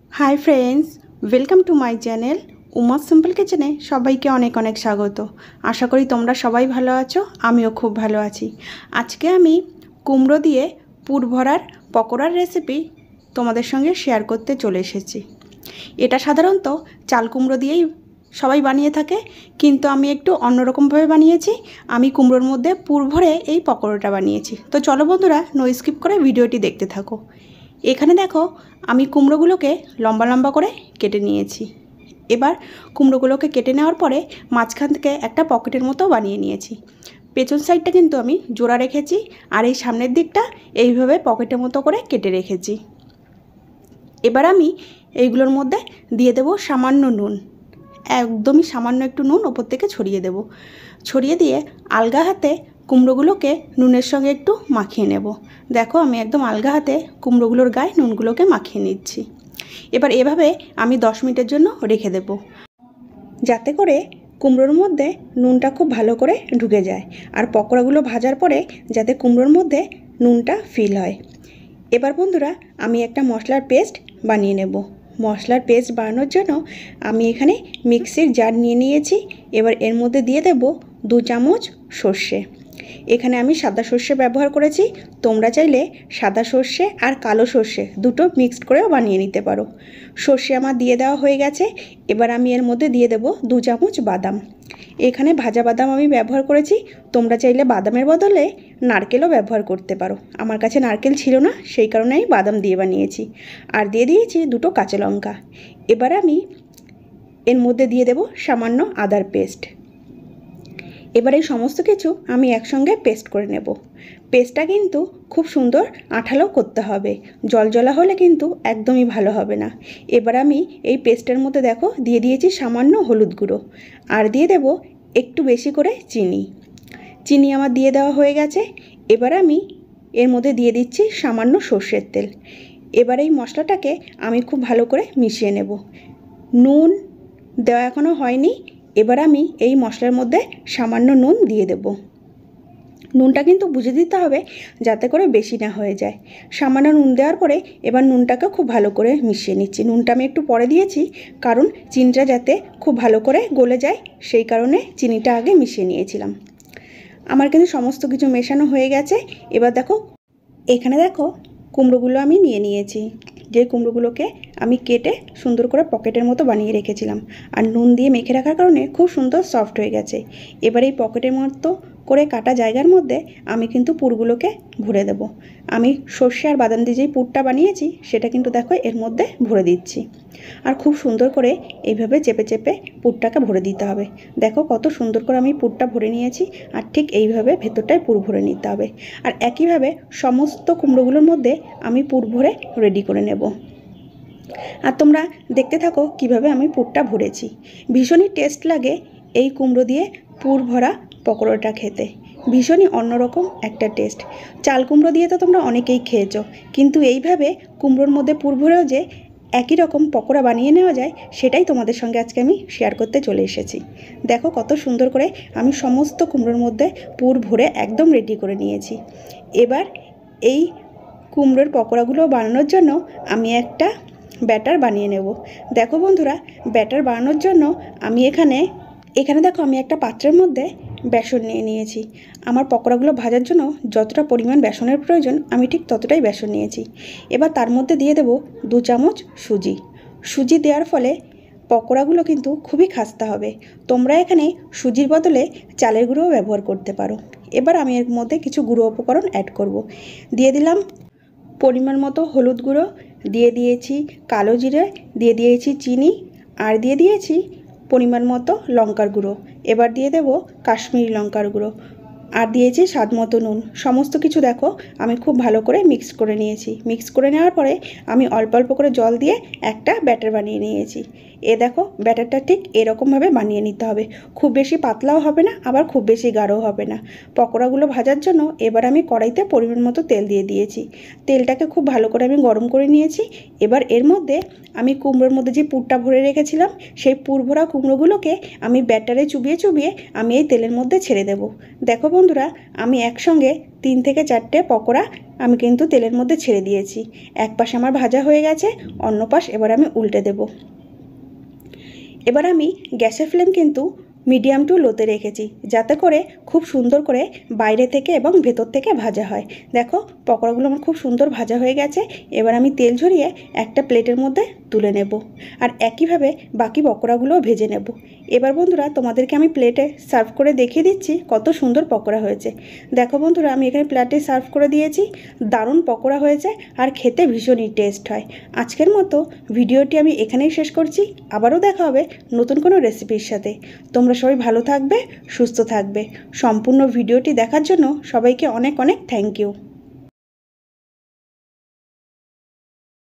High friends welcome to my channel Uma simple किचेने सबाइके अनेक अनेक स्वागत। आशा करी तोमरा सबाई भालो आछो, आमिओ खूब भालो आछि। आजके आमी कुमड़ो दिए पुर भरार पकोड़ार रेसिपि तोमादेर संगे शेयर करते चले एसेछि। एटा साधारणत चाल कुमड़ो दिएई सबाई बानिये थाके, किन्तु आमी एकटु अन्यरकम भावे बानिয়েছি। आमी कुमड़ोर मध्य पुर भरे এই पकोड़ाटा बानिয়েছি। तो चलो बंधुरा नो स्किप करे भिडियोटी देखते थाको। एखाने देखो आमी कुमड़ोगुलोके लम्बा लम्बा करे केटे निয়েছি। एबार कुमड़ोगुलोके केटे नेওয়ার परे माঝখান থেকে একটা পকেটের মতো বানিয়ে নিয়েছি। পেছন সাইডটা কিন্তু আমি জোড়া রেখেছি আর এই সামনের দিকটা এইভাবে পকেটের মতো করে কেটে রেখেছি। এবার আমি এইগুলোর মধ্যে দিয়ে দেব সামান্য নুন, একদমই সামান্য একটু নুন ওপর থেকে ছড়িয়ে দেব। ছড়িয়ে দিয়ে আলগা হাতে কুমড়োগুলোকে নুনের সঙ্গে একটু মাখিয়ে নেব। দেখো আমি একদম আলগা হাতে কুমড়োগুলোর গায়ে নুনগুলোকে মাখিয়ে নিচ্ছি। এবার এভাবে আমি 10 মিনিটের জন্য রেখে দেব, যাতে করে কুমড়োর মধ্যে নুনটা খুব ভালো করে ঢুকে যায় আর পকোড়াগুলো ভাজার পরে যাতে কুমড়োর মধ্যে নুনটা ফিল হয়। এবার বন্ধুরা আমি একটা মশলার পেস্ট বানিয়ে নেব। মশলার পেস্ট বানানোর জন্য আমি এখানে মিক্সির জার নিয়ে নিয়েছি। এবার এর মধ্যে দিয়ে দেব 2 চামচ সর্ষে। এখানে আমি সাদা সর্ষে ব্যবহার করেছি, তোমরা চাইলে সাদা সর্ষে আর কালো সর্ষে দুটো মিক্সড করেও বানিয়ে নিতে পারো। সর্ষে আমার দিয়ে দেওয়া হয়ে গেছে। এবার আমি এর মধ্যে দিয়ে দেব 2 চামচ বাদাম। এখানে ভাজা বাদাম আমি ব্যবহার করেছি, তোমরা চাইলে বাদামের বদলে নারকেলও ব্যবহার করতে পারো। আমার কাছে নারকেল ছিল না, সেই কারণে আমি বাদাম দিয়ে বানিয়েছি। আর দিয়ে দিয়েছি 2টো কাঁচা লঙ্কা। এবার আমি এর মধ্যে দিয়ে দেব সামান্য আদার পেস্ট। এবার এই সমস্ত কিছু আমি একসঙ্গে পেস্ট করে নেব। পেস্টটা কিন্তু খুব সুন্দর আঠালো করতে হবে, জলজলা হলে কিন্তু একদমই ভালো হবে না। এবার আমি এই পেস্টের মধ্যে দেখো দিয়ে দিয়েছি সামান্য হলুদ গুঁড়ো আর দিয়ে দেব একটু বেশি করে চিনি। চিনি আমার দিয়ে দেওয়া হয়ে গেছে। এবার আমি এর মধ্যে দিয়ে দিচ্ছি সামান্য সর্ষের তেল। এবার এই মশলাটাকে আমি খুব ভালো করে মিশিয়ে নেব। নুন দেওয়া এখনও হয়নি। এবার আমি এই মশলার মধ্যে সামান্য নুন দিয়ে দেব। নুনটা কিন্তু বুঝে দিতে হবে যাতে করে বেশি না হয়ে যায়। সামান্য নুন দেওয়ার পরে এবার নুনটাকে খুব ভালো করে মিশিয়ে নিচ্ছি। নুনটা আমি একটু পরে দিয়েছি, কারণ চিনিটা যাতে খুব ভালো করে গলে যায়, সেই কারণে চিনিটা আগে মিশিয়ে নিয়েছিলাম। আমার কিন্তু সমস্ত কিছু মেশানো হয়ে গেছে। এবার দেখো এখানে দেখো কুমড়োগুলো আমি নিয়ে নিয়েছি, যে কুমড়োগুলোকে আমি কেটে সুন্দর করে পকেটের মতো বানিয়ে রেখেছিলাম আর নুন দিয়ে মেখে রাখার কারণে খুব সুন্দর সফট হয়ে গেছে। এবার এই পকেটের মতো করে কাটা জায়গার মধ্যে আমি কিন্তু পুরগুলোকে ভরে দেব। আমি সর্ষে আর বাদাম দিয়ে যেই পুরটা বানিয়েছি সেটা কিন্তু দেখো এর মধ্যে ভরে দিচ্ছি আর খুব সুন্দর করে এইভাবে চেপে চেপে পুরটাকে ভরে দিতে হবে। দেখো কত সুন্দর করে আমি পুরটা ভরে নিয়েছি আর ঠিক এইভাবে ভেতরটায় পুর ভরে নিতে হবে। আর একইভাবে সমস্ত কুমড়োগুলোর মধ্যে আমি পুর ভরে রেডি করে নেব। আর তোমরা দেখতে থাকো কিভাবে আমি পুরটা ভরেছি। ভীষণই টেস্ট লাগে এই কুমড়ো দিয়ে পুর ভরা পকোড়াটা খেতে, ভীষণই অন্যরকম একটা টেস্ট। চাল কুমড়ো দিয়ে তো তোমরা অনেকেই খেয়েছো, কিন্তু এইভাবে কুমড়োর মধ্যে পুর ভরেও যে একই রকম পকোড়া বানিয়ে নেওয়া যায় সেটাই তোমাদের সঙ্গে আজকে আমি শেয়ার করতে চলে এসেছি। দেখো কত সুন্দর করে আমি সমস্ত কুমড়োর মধ্যে পুর ভরে একদম রেডি করে নিয়েছি। এবার এই কুমড়োর পকোড়াগুলো বানানোর জন্য আমি একটা ব্যাটার বানিয়ে নেব। দেখো বন্ধুরা, ব্যাটার বানানোর জন্য আমি এখানে দেখো আমি একটা পাত্রের মধ্যে বেসন নিয়ে নিয়েছি। আমার পকোড়াগুলো ভাজার জন্য যতটা পরিমাণ বেসনের প্রয়োজন আমি ঠিক ততটাই বেসন নিয়েছি। এবার তার মধ্যে দিয়ে দেব 2 চামচ সুজি। সুজি দেওয়ার ফলে পকোড়াগুলো কিন্তু খুবই খাস্তা হবে। তোমরা এখানে সুজির বদলে চালের গুঁড়োও ব্যবহার করতে পারো। এবার আমি এর মধ্যে কিছু গুঁড়ো উপকরণ অ্যাড করব। দিয়ে দিলাম পরিমাণ মতো হলুদ গুঁড়ো, দিয়ে দিয়েছি কালো জিরে, দিয়ে দিয়েছি চিনি আর দিয়ে দিয়েছি পরিমাণ মতো লঙ্কার গুঁড়ো। এবার দিয়ে দেব কাশ্মীরি লঙ্কার গুঁড়ো আর দিয়েছি স্বাদ মতো নুন। সমস্ত কিছু দেখো আমি খুব ভালো করে মিক্স করে নিয়েছি। মিক্স করে নেওয়ার পরে আমি অল্প অল্প করে জল দিয়ে একটা ব্যাটার বানিয়ে নিয়েছি। এ দেখো ব্যাটারটা ঠিক এরকমভাবে বানিয়ে নিতে হবে, খুব বেশি পাতলাও হবে না আবার খুব বেশি গাঢ়ও হবে না। পকোড়াগুলো ভাজার জন্য এবার আমি কড়াইতে পরিমাণ মতো তেল দিয়ে দিয়েছি। তেলটাকে খুব ভালো করে আমি গরম করে নিয়েছি। এবার এর মধ্যে আমি কুমড়োর মধ্যে যে পুরটা ভরে রেখেছিলাম সেই পুর ভরা কুমড়োগুলোকে আমি ব্যাটারে চুবিয়ে চুবিয়ে আমি এই তেলের মধ্যে ছেড়ে দেব। দেখো বন্ধুরা, আমি একসঙ্গে 3 থেকে 4টে পকোড়া আমি কিন্তু তেলের মধ্যে ছেড়ে দিয়েছি। এক পাশ আমার ভাজা হয়ে গেছে, অন্য পাশ এবার আমি উল্টে দেব। এবার আমি গ্যাসের ফ্লেম কিন্তু মিডিয়াম টু লোতে রেখেছি, যাতে করে খুব সুন্দর করে বাইরে থেকে এবং ভেতর থেকে ভাজা হয়। দেখো পকোড়াগুলো আমার খুব সুন্দর ভাজা হয়ে গেছে। এবার আমি তেল ঝরিয়ে একটা প্লেটের মধ্যে তুলে নেব, আর একইভাবে বাকি পকোড়াগুলোও ভেজে নেব। এবার বন্ধুরা, তোমাদেরকে আমি প্লেটে সার্ভ করে দেখিয়ে দিচ্ছি কত সুন্দর পকোড়া হয়েছে। দেখো বন্ধুরা, আমি এখানে প্লেটে সার্ভ করে দিয়েছি। দারুণ পকোড়া হয়েছে আর খেতে ভীষণই টেস্ট হয়। আজকের মতো ভিডিওটি আমি এখানেই শেষ করছি। আবারও দেখা হবে নতুন কোনো রেসিপির সাথে। তোমরা সবাই ভালো থাকবে, সুস্থ থাকবে। সম্পূর্ণ ভিডিওটি দেখার জন্য সবাইকে অনেক অনেক থ্যাংক ইউ।